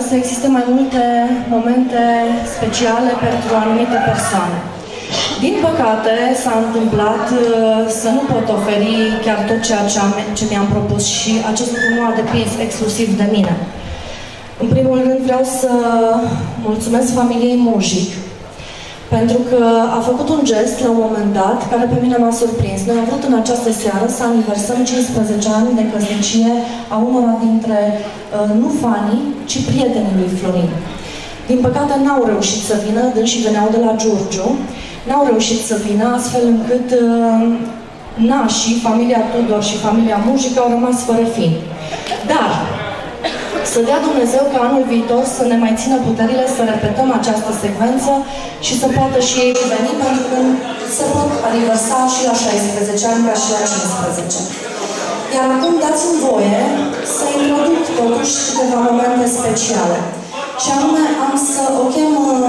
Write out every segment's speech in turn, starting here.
să existe mai multe momente speciale pentru anumite persoane. Din păcate, s-a întâmplat să nu pot oferi chiar tot ceea ce mi-am propus și acest lucru nu a depins exclusiv de mine. În primul rând vreau să mulțumesc familiei Mujic, pentru că a făcut un gest la un moment dat care pe mine m-a surprins. Noi am vrut în această seară să aniversăm 15 ani de căsnicie a unora dintre nu fanii, ci prietenii lui Florin. Din păcate n-au reușit să vină, dânsii veneau de la Giurgiu, n-au reușit să vină, astfel încât nașii, familia Tudor și familia Mujic au rămas fără fini. Dar să dea Dumnezeu ca anul viitor să ne mai țină puterile să repetăm această secvență și să poată și ei veni, pentru că se pot aniversa și la 16 ani ca și la 15. Iar acum dați-mi voie să introduc totuși câteva momente speciale. Și anume am să o chem...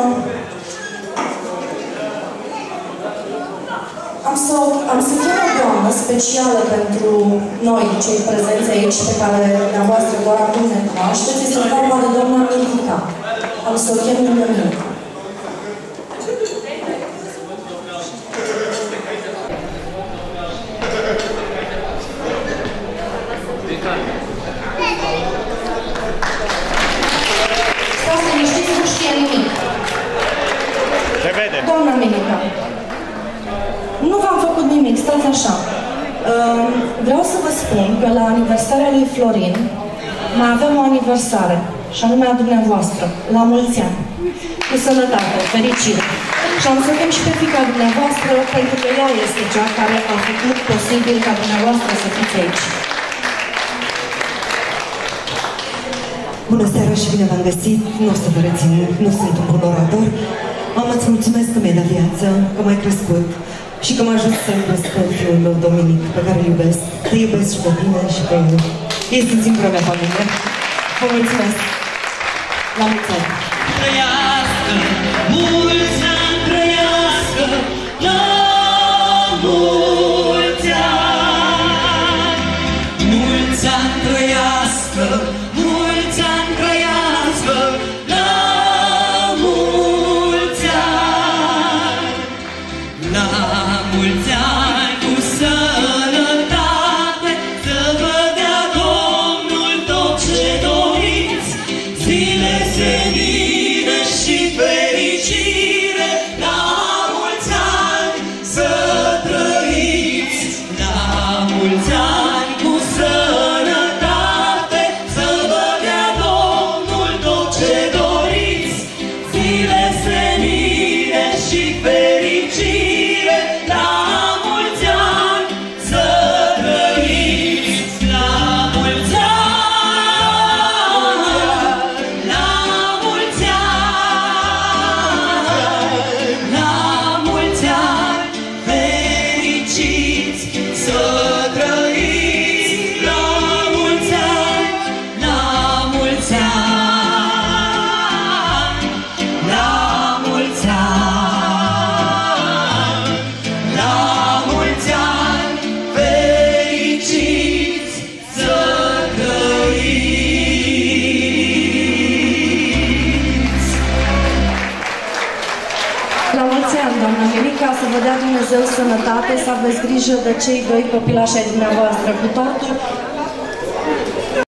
Am să chem o doamnă specială pentru noi, cei prezenți aici, pe care dumneavoastră doar acum ne cunoașteți. Este vorba de doamna Milica. Am să o chem lângă mine. Stați liniștiți, nu știe nimic. Se vede. Doamna Milica. Nu v-am făcut nimic, stați așa. Vreau să vă spun că la aniversarea lui Florin mai avem o aniversare, și anume a dumneavoastră, la mulți ani, cu sănătate, fericire. Și am să chem și pe fiica dumneavoastră, pentru că ea este cea care a făcut posibil ca dumneavoastră să fiți aici. Bună seara și bine v-am găsit. Nu o să vă rețin, nu sunt un bun orator. Mama, îți mulțumesc că mi-ai dat viață, că m-ai crescut și că m-a ajuns să iubesc pe fiul meu, Dominic, pe care îl iubesc. Te iubesc și pe tine și pe el. Ei sunt singura mea familie. Vă mulțumesc. La mulți ani. Trăiască, mulți ani trăiască, la mulți ani. Mulți ani trăiască, mulți ani trăiască, la mulți ani. La mulți ani cu sănătate, să vă dea Domnul tot ce doriți, zile senine și fericire, la mulți ani să trăiți, la mulți ani cu sănătate, să vă dea Domnul tot ce doriți, zile senine și fericire, la mulți ani să trăiți, la mulți ani, la mulți ani, la mulți ani fericiți să trăiți, la mulți ani, la mulți ani, la mulți ani, la mulți ani fericiți să trăiți. La mulți ani, doamna Milica, să vă dea Dumnezeu sănătate, să aveți grijă de cei doi copilași ai dumneavoastră. Cu tortul